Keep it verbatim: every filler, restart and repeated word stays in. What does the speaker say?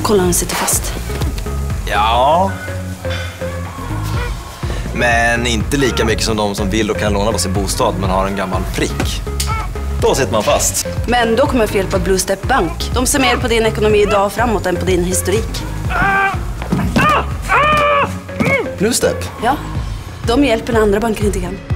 Kolla, han sitter fast. Ja. Men inte lika mycket som de som vill och kan låna på sin bostad men har en gammal prick. Då sitter man fast. Men då kommer fel på Blue Step Bank. De ser mer på din ekonomi idag och framåt än på din historik. Blue Step? Ja, de hjälper när andra banker inte kan.